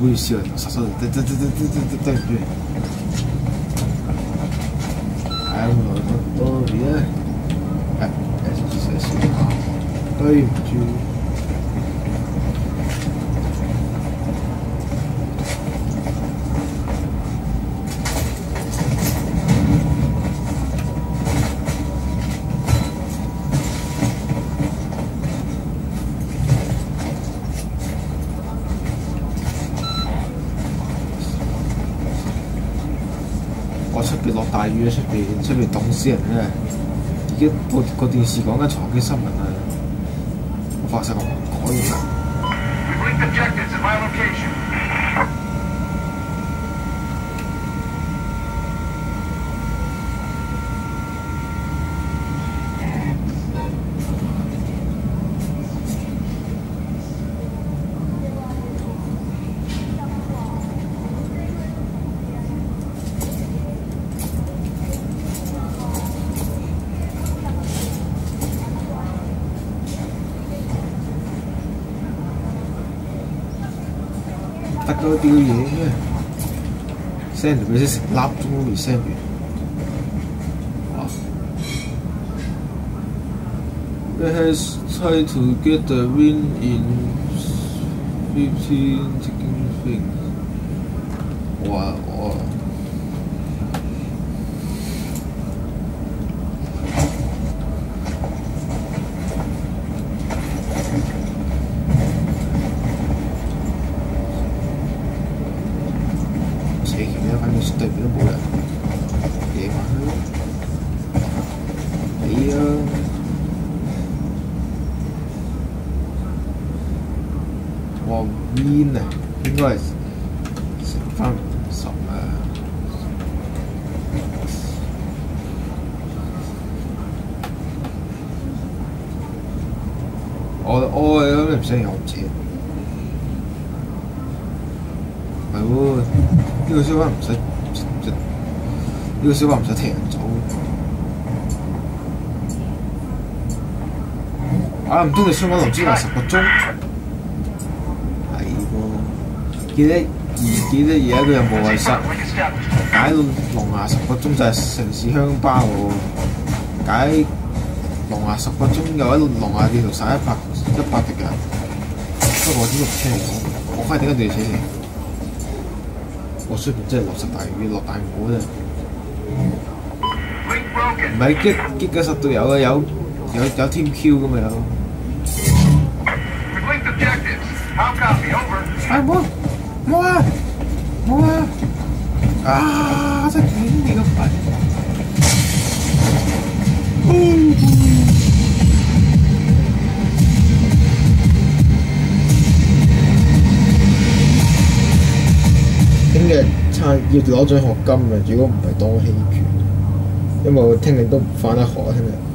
會笑人殺手對唔住，係我多啲咧，對唔住。我出邊落大雨啊！出邊凍死人啊！而家個電視講緊藏機新聞啊！我發誓我唔可以啦。得嗰啲嘢咩 ？send 俾佢成粒鐘都未 send 完。哇 ！It has tried to get the win in 15 things。哇！反正對面都冇人，夜晚你啊，哇 win 啊，應該係成翻10啊。我咁唔使有錢，唔係喎。呢個小巴唔使，呢個小巴唔使踢人走。啊，唔通你小巴流專話10個鐘？係喎，記得而家都有冇衞室，解到龍牙10個鐘就係城市鄉巴喎，解龍牙10個鐘又喺龍牙地圖曬100滴人，不過我點都唔聽你講，我快點解對你扯你？我出邊真係落實大雨，落大霧啫。唔係激嘅實度有嘅，有 team Q 噶嘛有。冇啊！啊！真係斷你個肺！聽日要攞獎學金嘅，如果唔係當棄權，因為我聽日都唔返得學聽日。